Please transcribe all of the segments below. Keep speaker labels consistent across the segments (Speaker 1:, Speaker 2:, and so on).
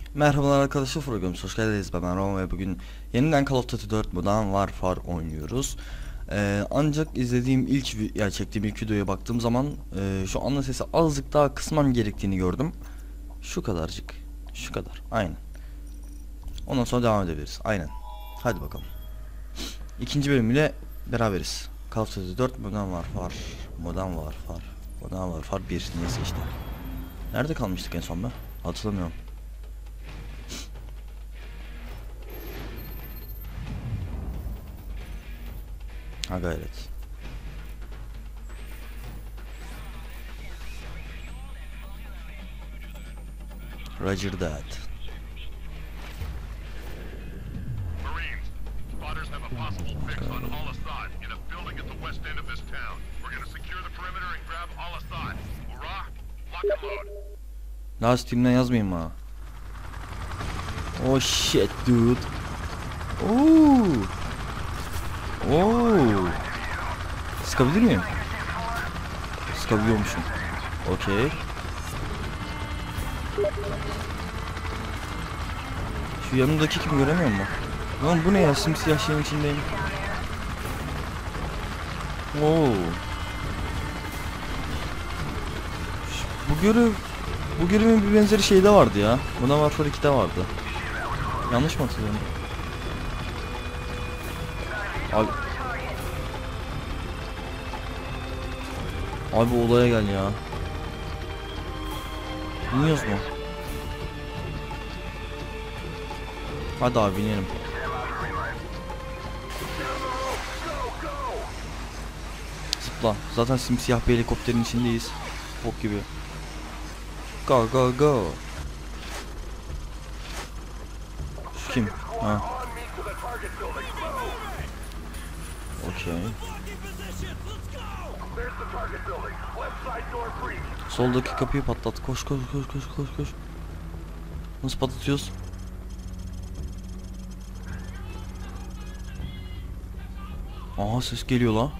Speaker 1: Merhabalar arkadaşlar, programımıza hoş geldiniz. Ben Roma ve bugün yeniden Call of Duty 4 Modern Warfare oynuyoruz. Ancak izlediğim çektiğim ilk videoya baktığım zaman şu anda sesi azıcık daha kısmam gerektiğini gördüm. Şu kadarcık, şu kadar, aynen. Ondan sonra devam edebiliriz, aynen. Hadi bakalım. İkinci bölümüyle beraberiz. Call of Duty 4 Modern Warfare 1 neyse işte. Nerede kalmıştık en son be? Hatırlamıyorum. Ha gayret. Roger that.
Speaker 2: Marines, spotters have a possible fix on Al-Assad in a building at the west end of this town. We're gonna secure the perimeter and grab Al-Assad. Hurrah! Lock and load.
Speaker 1: Daha Steam'den yazmayayım ha. Oh shit dude. Oo. Oo. Sıkabilir miyim? Sıkabiliyormuşum. Okey. Şu yanımdaki kim göremiyor mu? Lan bu ne ya, simsiyah şeyin içindeyim. Oo. Bu görevin bir benzeri şeyde vardı ya. Buna Warfare 2'de vardı. Yanlış mı hatırlıyorum? Abi olaya gel ya. Biniyoruz mu? Hadi abi binelim. Zıpla. Zaten simsiyah bir helikopterin içindeyiz. Bok gibi. Go go go. Şu kim? Ha. Okey. Soldaki kapıyı patlat. Koş koş koş koş koş koş. Nasıl patlatıyoruz? Aha ses geliyor la.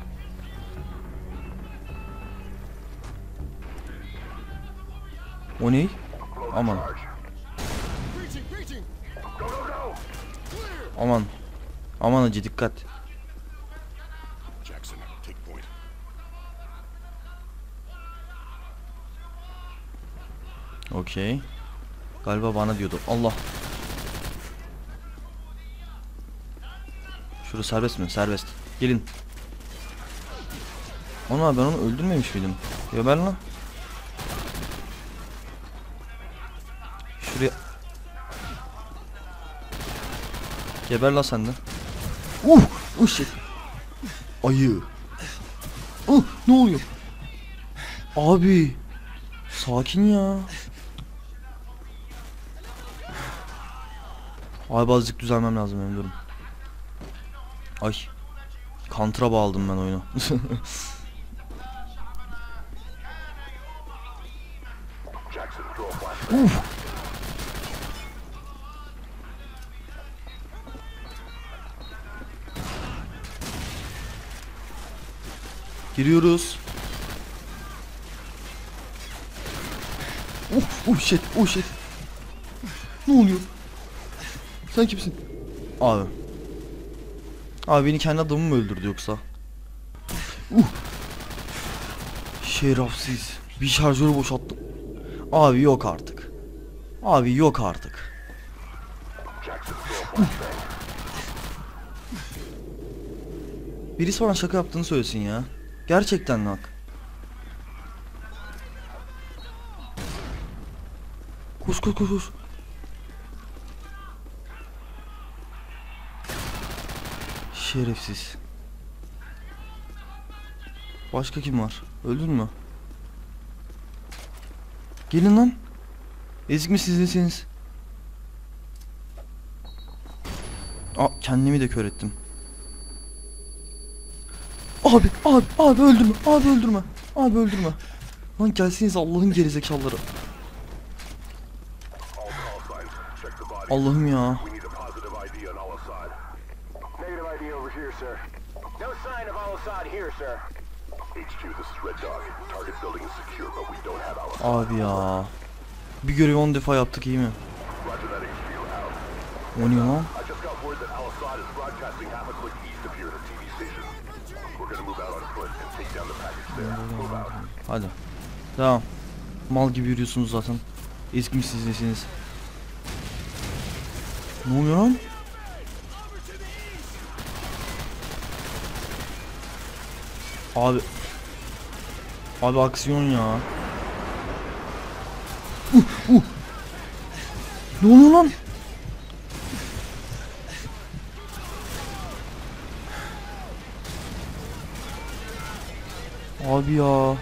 Speaker 1: O ne? Aman. Aman. Aman acı, dikkat. Okey. Galiba bana diyordu. Allah. Şurası serbest mi? Serbest. Gelin. Ona ben onu öldürmemiş miydim? Geber lan. Şuraya. Geber lan sen de. Shit. Ayı. Ne oluyor? Abi. Sakin ya. Abi azıcık düzelmem lazım benim durum. Ay. Counter'a bağladım ben oyunu. Giriyoruz. Shit. Ne oluyor? Sen kimsin? Abi. Abi beni kendi adamım mı öldürdü yoksa? Şerefsiz. Bir şarjörü boşalttım. Abi yok artık. Abi yok artık. Birisi bana şaka yaptığını söylesin ya. Gerçekten bak. Koş. Şerefsiz. Başka kim var? Öldün mü? Gelin lan. Ezik mi sizsiniz? Kendimi de kör ettim. Abi öldürme. Lan gelsiniz Allah'ın gerizekalıları. Allah'ım ya. Abi ya. Bir görevi 10 defa yaptık, iyi mi? O ne lan?
Speaker 2: I just got word that Al-Assad is broadcasting half a click east of here at a TV station. We're gonna move out on foot and take down the package there. Move out.
Speaker 1: Hadi. Tamam. Mal gibi yürüyorsunuz zaten. Eski sizsiniz. Ne oluyor lan? Abi. Abi aksiyon ya. Ne oluyor lan? Abi ya.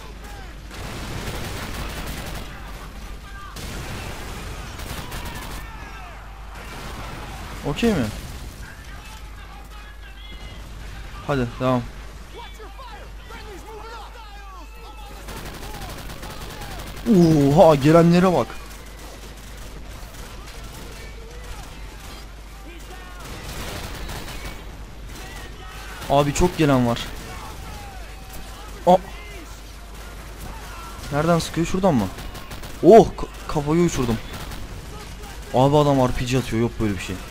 Speaker 1: Okey mi? Hadi devam. Oha gelenlere bak. Abi çok gelen var. Aa. Nereden sıkıyor? Şuradan mı? Oh kafayı uçurdum. Abi adam RPG atıyor. Yok böyle bir şey.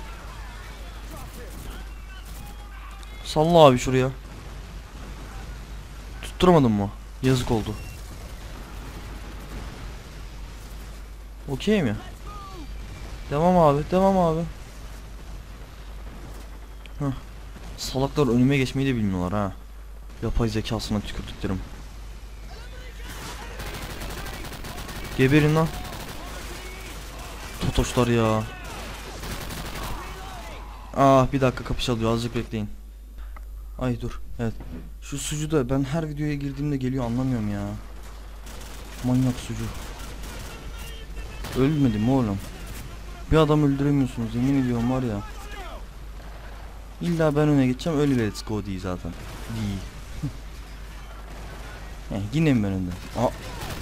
Speaker 1: Salla abi şuraya. Tutturamadın mı? Yazık oldu. Okey mi? Devam abi. Devam abi. Heh. Salaklar önüme geçmeyi de bilmiyorlar ha. Yapay zekasına tükürdüklerim. Geberin lan. Totoşlar ya. Ah bir dakika kapı çalıyor, azıcık bekleyin. Ay dur, evet. Şu sucu da ben her videoya girdiğimde geliyor, anlamıyorum ya. Manyak sucu. Ölmedim mi oğlum? Bir adam öldüremiyorsunuz, yemin ediyorum var ya. İlla ben öne geçeceğim, öyle let's go değil zaten. Değil. Yine mi ben önden? Aa.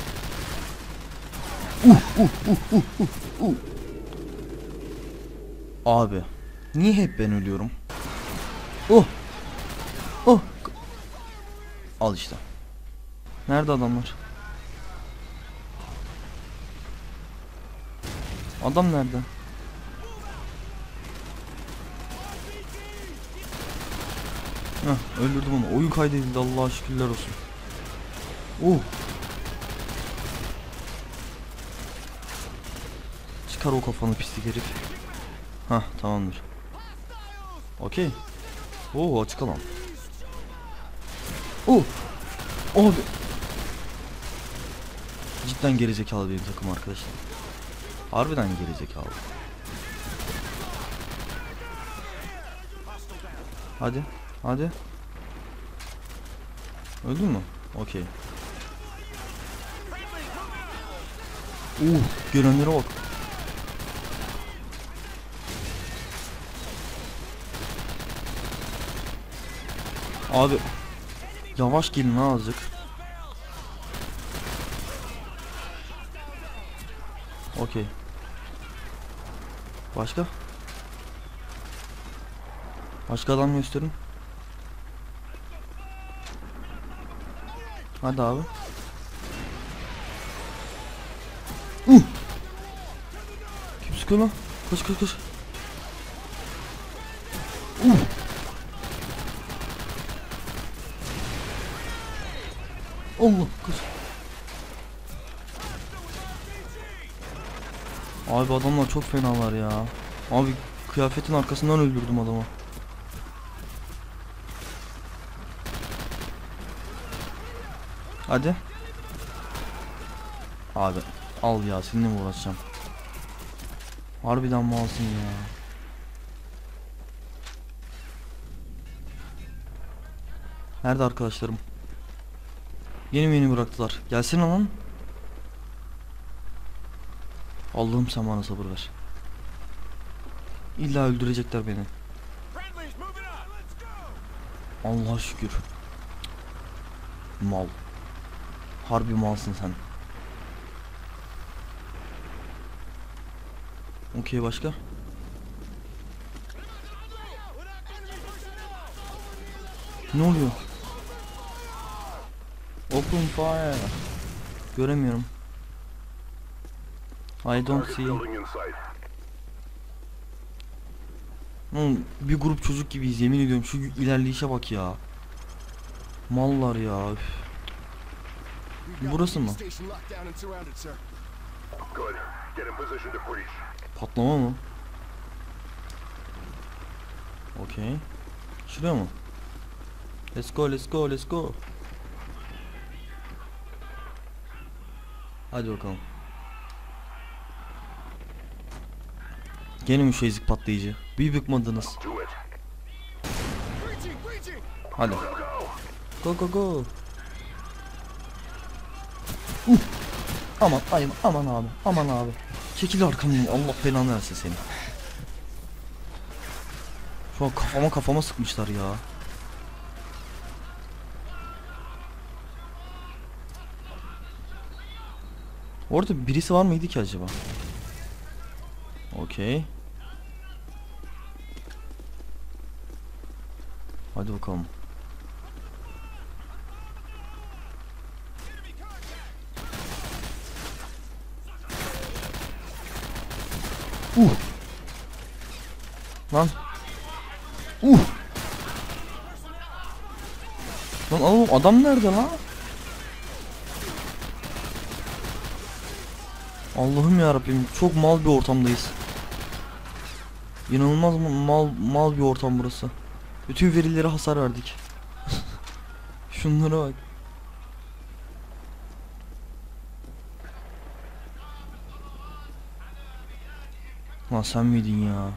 Speaker 1: Abi niye hep ben ölüyorum? Oh. Oh. Al işte. Nerede adamlar? Adam nerede? Heh, öldürdüm onu. Oyun kaydedildi, Allah'a şükürler olsun. Çıkar o kafanı pislik herif. Hah tamamdır. Okey. Açık alan. Abi. Cidden gerizekalı bir takım arkadaşlar. Harbiden gerizekalı. Hadi. Hadi. Öldün mü? Okey. Gelenlere bak. Abi yavaş gelin ha azıcık. Okey. Başka? Başka adam gösterin. Hadi abi. Kim sıkıyor lan? Koş. Allah kız. Abi adamlar çok fenalar ya. Abi kıyafetin arkasından öldürdüm adamı. Hadi. Abi al ya, seninle mi uğraşacağım? Harbiden malsın ya. Nerede arkadaşlarım? Yeni bıraktılar. Gelsene lan. Allah'ım sen bana sabır ver. İlla öldürecekler beni. Allah'a şükür. Mal. Harbi malsın sen. Okey, başka? Ne oluyor? Open fire. Göremiyorum. I don't see. Oğlum, bir grup çocuk gibiyiz yemin ediyorum, şu ilerleyişe bak ya. Mallar ya. Üf. Burası mı?
Speaker 2: Good. Get in position to breach.
Speaker 1: Patlama mı? Okey. Şuraya mı? Let's go, let's go, let's go. Hadi bakalım. Gene mi şu ezik patlayıcı? Bir bıkmadınız.
Speaker 2: Do it.
Speaker 1: Hadi. Go go go. Aman ayım, aman abi, aman abi. Çekil arkamdan, Allah belanı versin seni. Şu an kafama sıkmışlar ya. Orada birisi var mıydı ki acaba? Okey. Hadi bakalım. Lan. Lan oğlum, adam nerede lan? Allah'ım ya Rabbim, çok mal bir ortamdayız. İnanılmaz mal bir ortam burası. Bütün verilere hasar verdik. Şunlara bak. Lan sen miydin ya?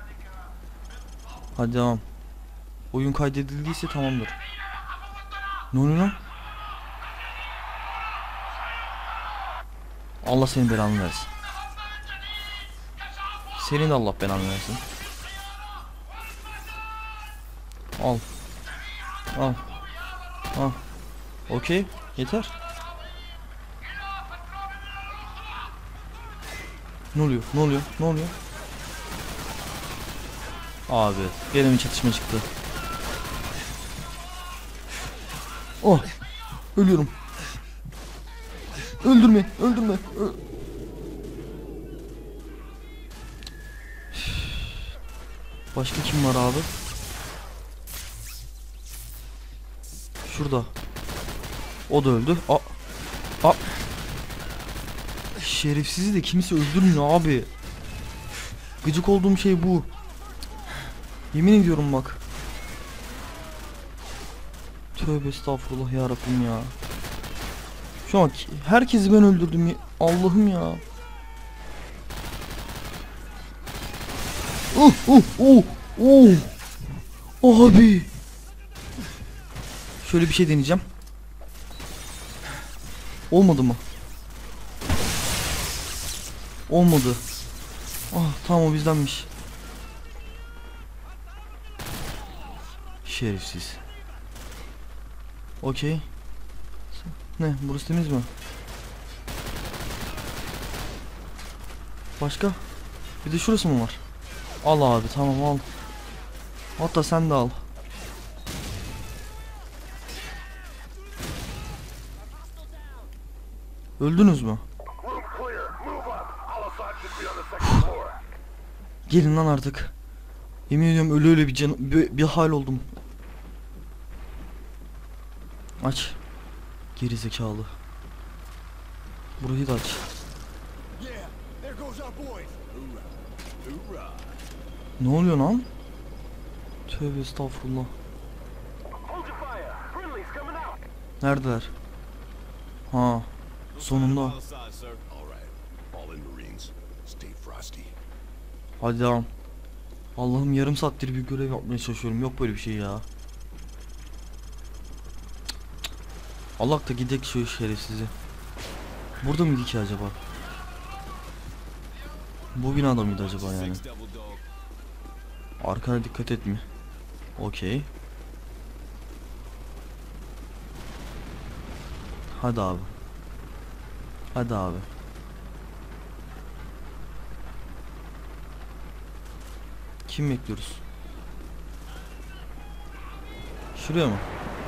Speaker 1: Hadi devam. Oyun kaydedildiyse tamamdır. Ne oluyor lan? Allah senin belanı versin. Senin de Allah belanı versin. Al. Al. Al. Okey. Yeter. Ne oluyor? Ne oluyor? Ne oluyor? Abi gene bir çatışma çıktı. Oh. Ölüyorum. Öldürme. Öldürme. Başka kim var abi? Şurada. O da öldü. Şerefsizi de kimse öldürmüyor abi. Gıcık olduğum şey bu. Yemin ediyorum bak. Tövbe estağfurullah ya Rabbim ya. Şu an herkesi ben öldürdüm. Allah'ım ya. Abi. Şöyle bir şey deneyeceğim. Olmadı mı? Olmadı. Ah tamam, o bizdenmiş. Şerefsiz. Okey. Ne? Burası temiz mi? Başka? Bir de şurası mı var? Al abi, tamam al. Hatta sen de al. Öldünüz mü? Gelin lan artık. Yemin ediyorum öyle bir hal oldum. Aç. Geri zekalı. Burayı da aç. Ne oluyor lan? Tövbe estağfurullah. Neredeler? Ha, sonunda. Hadi devam. Allah'ım, yarım saattir bir görev yapmaya çalışıyorum. Yok böyle bir şey ya. Allah da gidek şu şerefsizi. Burada mıydı ki acaba? Bu binada mıydı acaba yani? Arkana dikkat et mi? Okey. Hadi abi. Hadi abi. Kim bekliyoruz? Şuraya mı?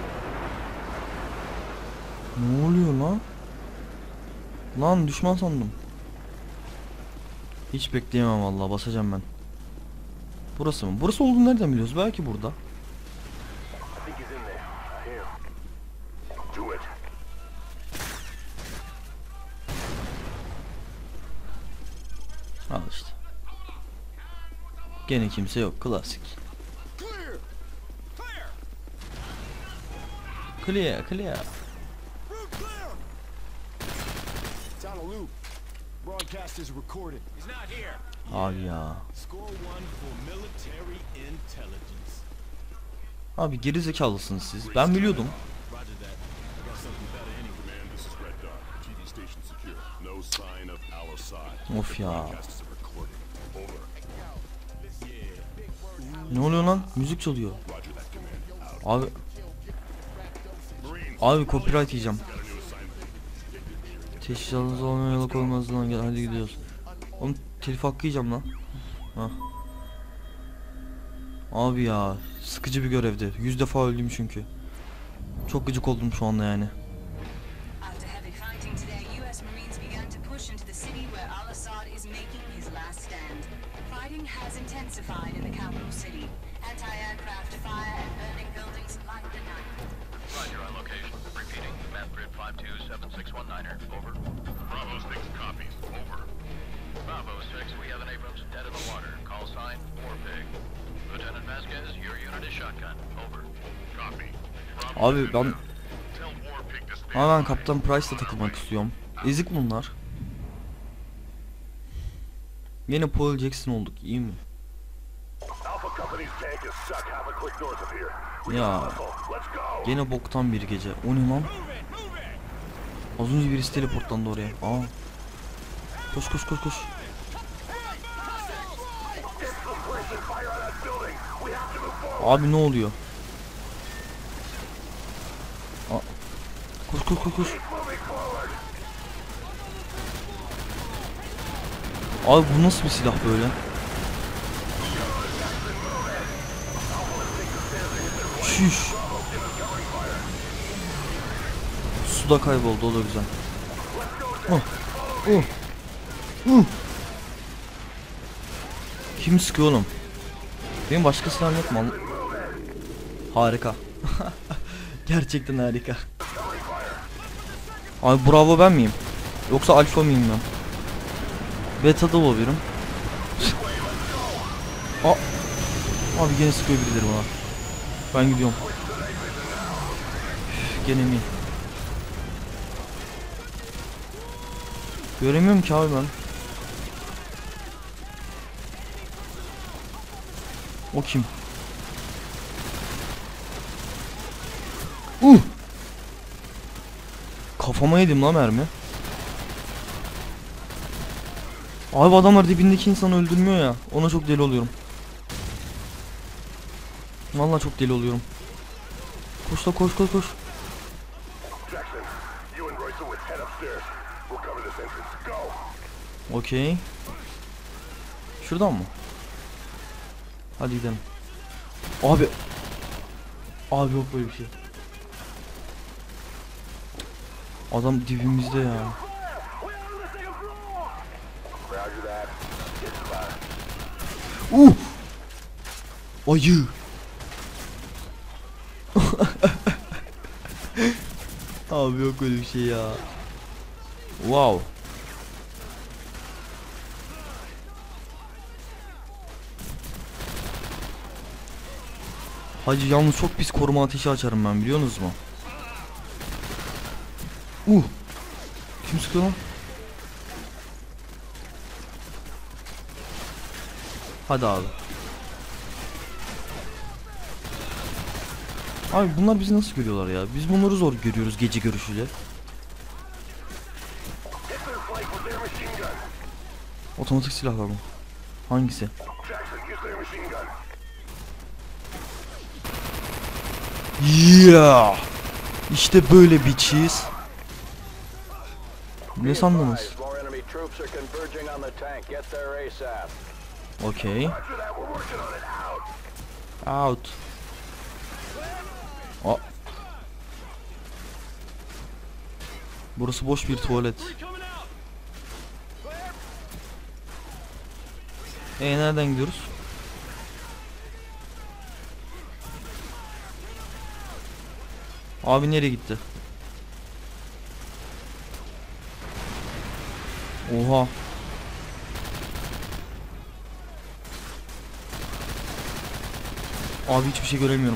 Speaker 1: Ne oluyor lan? Lan düşman sandım. Hiç bekleyemem vallahi, basacağım ben. Burası mı? Burası olduğunu nereden biliyoruz? Belki burada.
Speaker 2: I think he's in there. I hear him. Do it.
Speaker 1: Al işte. Gene kimse yok. Klasik. Clear, clear.
Speaker 3: It's on a loop. Broadcast is recorded. He's not here.
Speaker 1: Abi ya.
Speaker 3: Score 1 for military intelligence.
Speaker 1: Abi geri zekalısınız siz. Ben biliyordum.
Speaker 3: Roger that. I got something better anyway.
Speaker 2: Command, this is Red Dot. TV station secure. No sign of Al-Assad.
Speaker 1: Of ya.
Speaker 2: Broadcast is recorded. Over.
Speaker 1: Ne oluyor lan? Müzik çalıyor.
Speaker 2: Roger that, command. Out.
Speaker 1: Abi
Speaker 2: Marines,
Speaker 1: abi copyright yiyeceğim.
Speaker 2: got a new assignment.
Speaker 1: Teşhisatınız olmaya yola koymaz lan, gel hadi gidiyoruz. Oğlum telif hakkı yiyeceğim lan. Hah. Abi ya sıkıcı bir görevdi. 100 defa öldüm çünkü. Çok gıcık oldum şu anda yani.
Speaker 4: After heavy fighting today, U.S. Marines began to push into the city where al-Assad is making his last stand. Fighting has intensified in the capital city. Anti-aircraft fire and burning buildings light the night.
Speaker 5: Roger on location. Repeating. Map grid 527619er. Over.
Speaker 2: Bravo 6 copies. Over.
Speaker 5: Bravo 6, we have an Abrams dead in the water. Call sign, War Pig. Lieutenant Vasquez, your unit is shotgun. Over.
Speaker 2: Copy. Bravo
Speaker 1: Abi ben
Speaker 2: Tell War Pig to stand
Speaker 1: hemen
Speaker 2: by.
Speaker 1: Kaptan Price'la takılmak istiyorum. Ezik bunlar. Yine Paul Jackson olduk, iyi mi?
Speaker 2: Alpha Company's tank is stuck half a click north of here.
Speaker 1: Ya
Speaker 2: Let's go.
Speaker 1: gene boktan bir gece. O ne lan? Az önce birisi teleportlandı oraya. Aa. Koş koş koş koş. Abi ne oluyor? Aa. Koş koş koş koş. Abi bu nasıl bir silah böyle? Şiş. Suda kayboldu, o da güzel. Kim sıkıyor oğlum? Benim başka silahım yok mu? Harika. Gerçekten harika. Abi bravo ben miyim? Yoksa alfa mıyım ben? Beta'da olabilirim. Aa. Abi gene sıkıyor birileri bana. Ben gidiyorum. Üf, gene mi? Göremiyorum ki abi ben. O kim? Kafama yedim lan mermi. Abi adamlar dibindeki insanı öldürmüyor ya. Ona çok deli oluyorum. Vallahi çok deli oluyorum. Koş la koş koş koş.
Speaker 2: Jackson, you and Royce with head upstairs. We'll cover this entrance. Go.
Speaker 1: Okey. Şuradan mı? Hadi gidelim. Abi. Abi yok böyle bir şey. Adam dibimizde ya.
Speaker 2: Roger that.
Speaker 1: Ayı. Abi yok öyle bir şey ya. Wow. Hacı yalnız çok pis koruma ateşi açarım ben, biliyorsunuz mu? Kim sıkıyor lan? Hadi abi. Abi bunlar bizi nasıl görüyorlar ya? Biz bunları zor görüyoruz gece görüşüyle. Otomatik silahlar mı? Hangisi?
Speaker 2: Jackson, use their machine gun.
Speaker 1: Yeah! İşte böyle bitches. Ne sandınız?
Speaker 5: More enemy troops are converging on the tank. Get there ASAP.
Speaker 1: Okay.
Speaker 2: Roger that. We're working on it. Out.
Speaker 1: Out. Aa. Burası boş bir tuvalet. Nereden gidiyoruz? Abi nereye gitti? Oha. Abi hiçbir şey göremiyorum.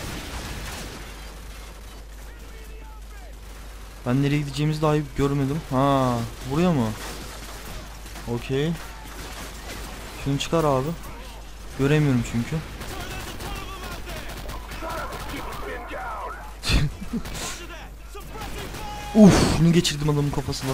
Speaker 1: Ben nereye gideceğimizi dahi görmedim. Ha, buraya mı? Okey. Şunu çıkar abi. Göremiyorum çünkü. Uf, ne geçirdim adamın kafasına.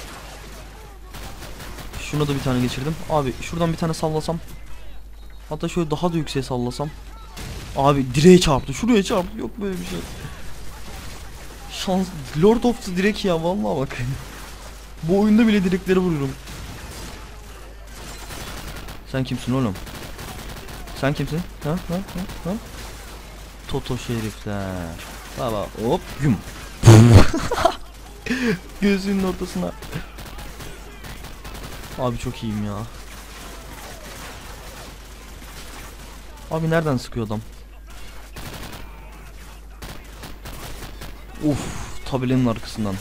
Speaker 1: Şuna da bir tane geçirdim. Abi şuradan bir tane sallasam. Hatta şöyle daha da yükseğe sallasam. Abi direğe çarptı. Şuraya çarptı. Yok böyle bir şey. Şans. Lord of the Direk ya, vallahi bak. Bu oyunda bile direkleri vuruyorum. Sen kimsin oğlum? Sen kimsin? Ha? Toto şerifler. Baba hop güm. Gözünün ortasına. Abi çok iyiyim ya. Abi nereden sıkıyor adam? Uf, tabelanın arkasından.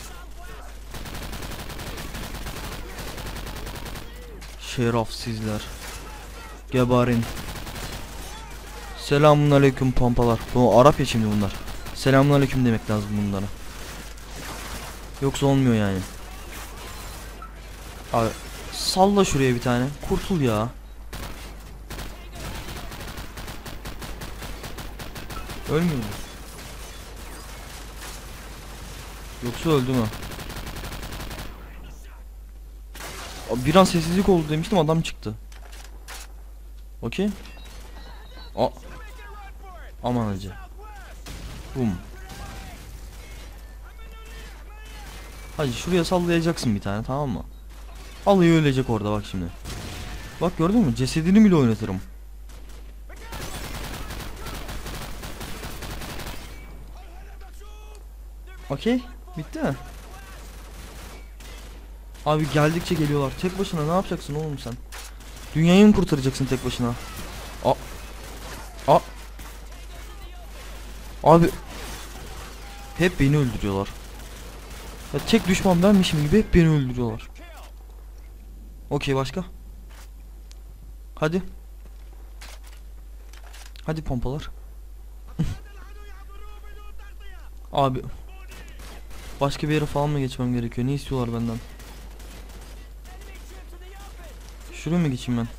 Speaker 1: Şerefsizler. Gebarin. Selamünaleyküm pompalar. Bu Arapça şimdi bunlar. Selamünaleyküm demek lazım bunlara. Yoksa olmuyor yani. Abi salla şuraya bir tane. Kurtul ya. Ölmüyor mu? Yoksa öldü mü? Abi bir an sessizlik oldu demiştim, adam çıktı. Okey. Aman acı. Bum. Hadi şuraya sallayacaksın bir tane, tamam mı? Alıyor ölecek orada bak şimdi. Bak gördün mü? Cesedini bile oynatırım. Okey. Bitti mi? Abi geldikçe geliyorlar. Tek başına ne yapacaksın oğlum sen? Dünyayı mı kurtaracaksın tek başına? Abi hep beni öldürüyorlar. Ya tek düşman benmişim gibi hep beni öldürüyorlar. Okey, başka? Hadi. Hadi pompalar. Abi başka bir yere falan mı geçmem gerekiyor? Ne istiyorlar benden? Şuraya mı geçeyim ben?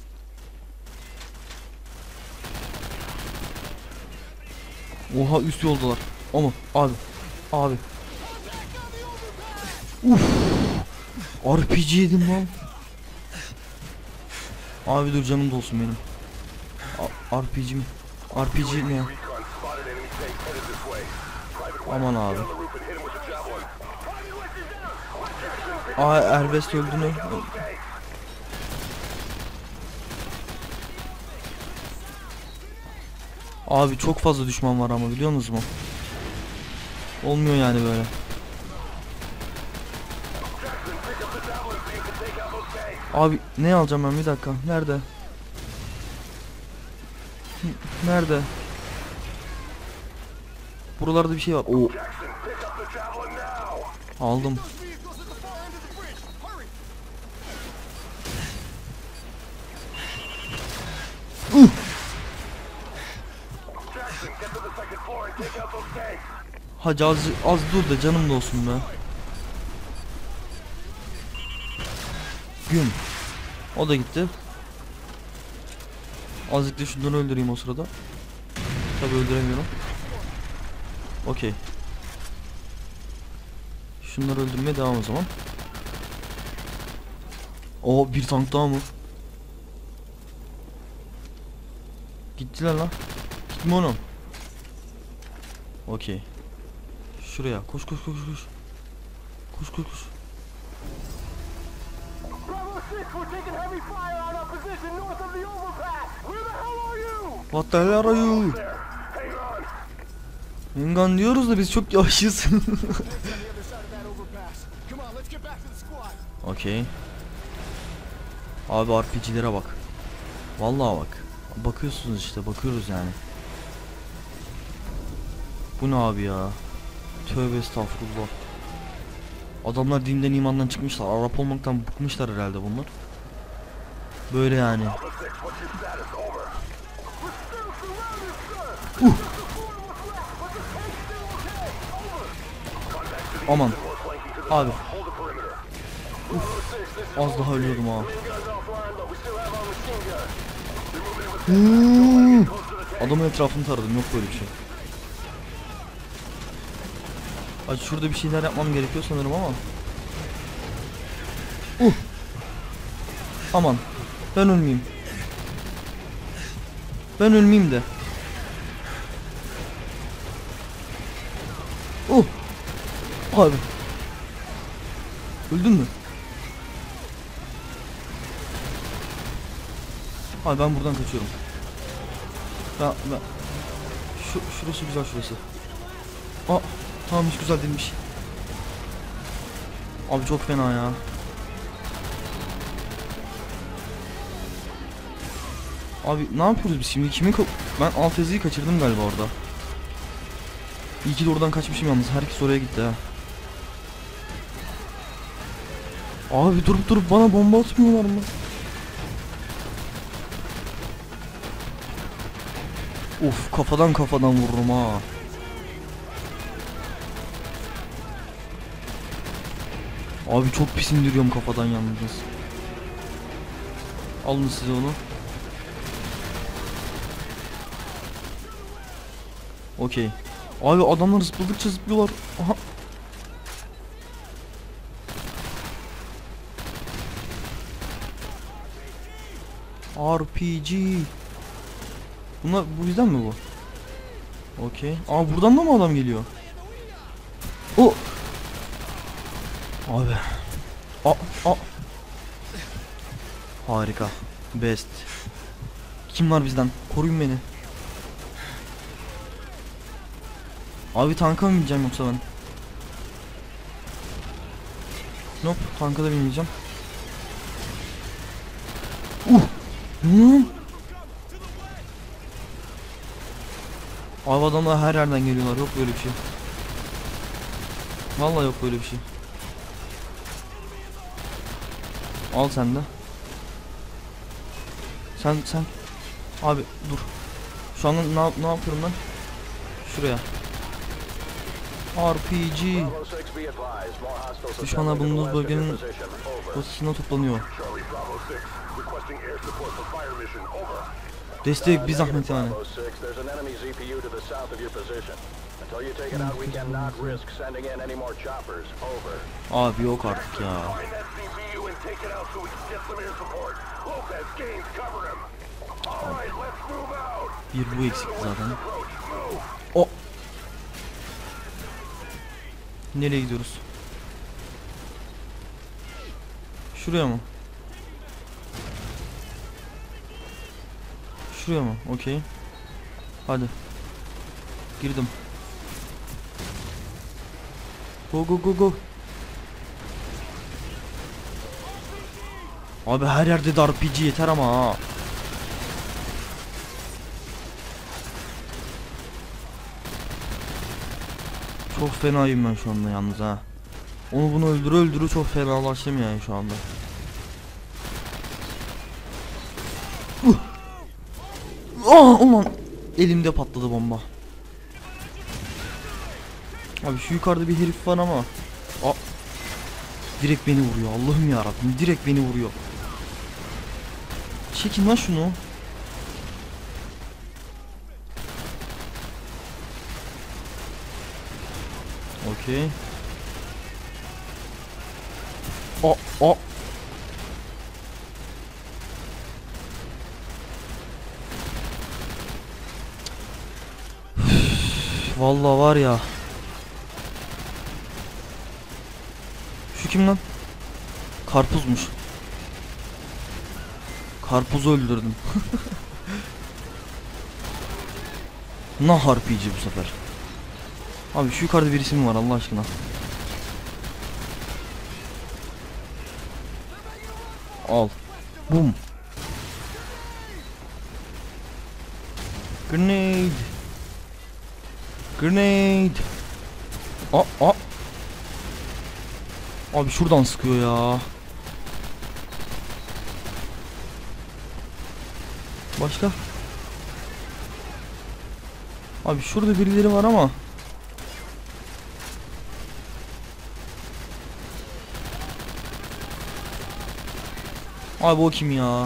Speaker 1: Oha, üst yoldalar. Ama abi. RPG yedim lan. Abi dur, canım dolsun benim. RPG ne ya? Aman abi. Erbest öldü mü? Abi çok fazla düşman var ama, biliyor musunuz mu? Olmuyor yani böyle. Abi ne alacağım ben, bir dakika. Nerede? Nerede? Buralarda bir şey var. Oo. Aldım. Hacı az dur da canım da olsun be. Güm. O da gitti. Azıcık da şundan öldüreyim o sırada. Tabi öldüremiyorum. Okey. Şunları öldürmeye devam o zaman. O bir tank daha mı? Gittiler lan. Gitme oğlum. Okey. Şuraya koş. Koş. What the hell are you? Engan diyoruz da biz çok yavaşız. Okey. Abi RPG'lere bak. Vallahi bak. Bakıyorsunuz işte, bakıyoruz yani. Bu ne abi ya? Tövbe estağfurullah. Adamlar dinden imandan çıkmışlar. Arap olmaktan bıkmışlar herhalde bunlar. Böyle yani. Aman. Abi. Az daha ölüyordum ha. Adamın etrafını taradım, yok böyle bir şey. Ay şurada bir şeyler yapmam gerekiyor sanırım ama. Aman. Ben ölmeyeyim. Ben ölmeyeyim de. Abi. Öldün mü? Abi ben buradan kaçıyorum. Ben şurası güzel, şurası. Tamam, hiç güzel değilmiş. Abi çok fena ya. Abi ne yapıyoruz biz şimdi? Ben alt yazıyı kaçırdım galiba orada. İyi ki de oradan kaçmışım yalnız. Herkes oraya gitti ha. Abi durup bana bomba atmıyorlar mı? Of, kafadan vururum ha. Abi çok pis indiriyorum kafadan yalnız. Alın size onu. Okey. Abi adamlar zıpladıkça zıplıyorlar. Aha. RPG. Bu bizden mi bu? Okey. Buradan da mı adam geliyor? Abi. Harika. Best. Kim var bizden? Koruyun beni. Abi tanka mı bineceğim yoksa ben? Nope, tanka da binmeyeceğim. Abi adamlar her yerden geliyorlar, yok böyle bir şey. Vallahi yok böyle bir şey. Al sen de. Sen. Abi dur. Şu anda ne yapıyorum ben? Şuraya. RPG. Düşmanlar bulunduğu bölgenin postasına toplanıyor. Destek bir zahmet yani. Abi yok artık ya. Bir bu eksikti zaten. Nereye gidiyoruz? Şuraya mı? Şuraya mı? Okey. Hadi. Girdim. Go. Abi her yerde de RPG yeter ama ha. Çok fenayım ben şu anda yalnız ha. Onu bunu öldürü çok fenalaştım yani şu anda. Ulan elimde patladı bomba. Abi şu yukarıda bir herif var ama direkt beni vuruyor. Allah'ım ya Rabbim, direkt beni vuruyor. Çekin lan şunu. Okey. Vallahi var ya. Şu kim lan? Karpuzmuş. Karpuzu öldürdüm. Nah RPG bu sefer. Abi şu yukarıda birisi mi var Allah aşkına? Al. Boom. Grenade. Aa. Abi şuradan sıkıyor ya. Başka? Abi şurada birileri var ama. Abi o kim ya?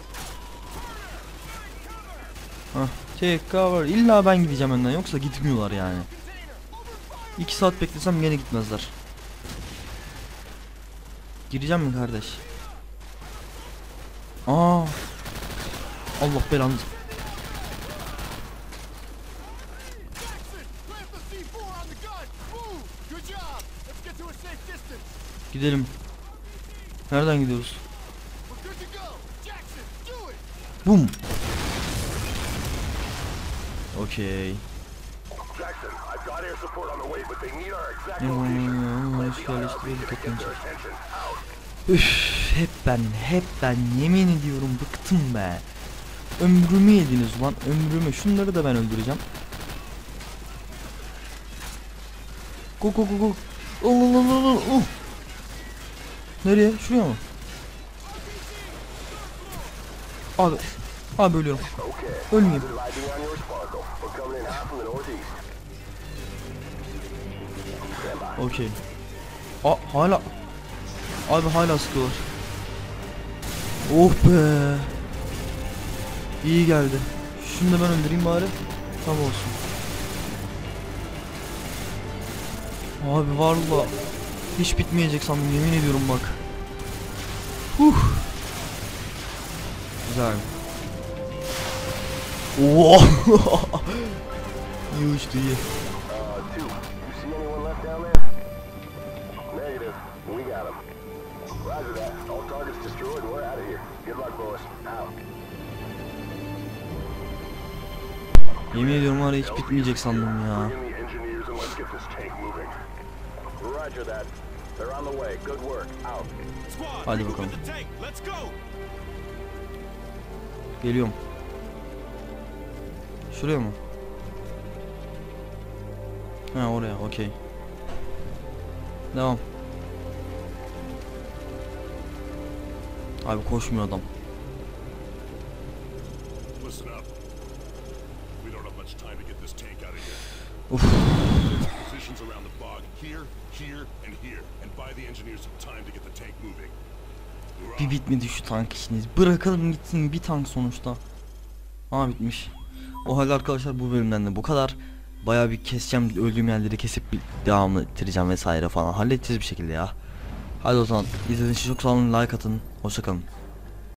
Speaker 1: Hah, tekrar var. İlla ben gideceğim önden, yoksa gitmiyorlar yani. 2 saat beklesem gene gitmezler. Gireceğim mi kardeş? Aa. Allah belanı. Gidelim. Nereden gidiyoruz? Boom. Okay.
Speaker 2: Jackson, I've got air support on the way, but they need our exact location.
Speaker 1: Üff, hep ben yemin ediyorum bıktım be. Ömrümü yediniz ulan, ömrümü. Şunları da ben öldüreceğim. Go. Nereye? Şuraya mı? Abi ölüyorum. Ölmeyeyim. Okey. Hala. Abi hala sıkıyorlar. Oh be. İyi geldi. Şunu da ben öldüreyim bari. Tam olsun. Abi valla hiç bitmeyecek sandım, yemin ediyorum bak. Güzel. Oo. İyi uçtu, iyi. Yemin ediyorum var ya, hiç bitmeyecek sandım ya. Hadi bakalım. Geliyorum. Şuraya mı? Ha, oraya, okey. Devam. Abi koşmuyor adam. Uf. Bir bitmedi şu tank işiniz. Bırakalım gitsin, bir tank sonuçta. Aa, bitmiş. O halde arkadaşlar, bu bölümden de bu kadar. Bayağı bir keseceğim, öldüğüm yerleri kesip devamlı ettireceğim vesaire falan. Halledeceğiz bir şekilde ya. Hadi o zaman, izlediğiniz için çok sağ olun, like atın. Hoşça kalın.